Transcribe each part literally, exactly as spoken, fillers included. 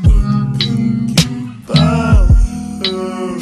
thinking about her.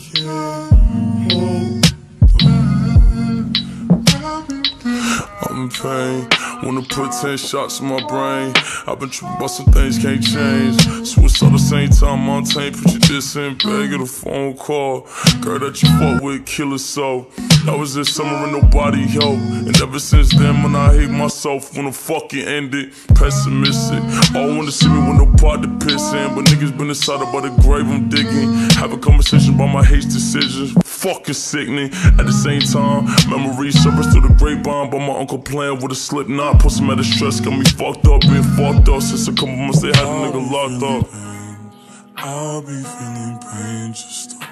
I'm in pain, wanna put ten shots in my brain. I've been tripping about some things can't change. Suicide the same time, Montaigne. Put your diss in, bag, get a phone call. Girl that you fought with, kill her so. That was this summer and nobody helped. And ever since then, when I hate myself, when the fuck it ended, pessimistic. All wanna see me with no pot to piss in. But niggas been inside about the grave I'm digging. Have a conversation about my hate decisions. Fucking sickening. At the same time, memories surface through the grapevine. But my uncle playing with a slip knot. Put some out of stress, got me fucked up, been fucked up. Since a couple months they had a nigga locked up. I'll be feeling pain just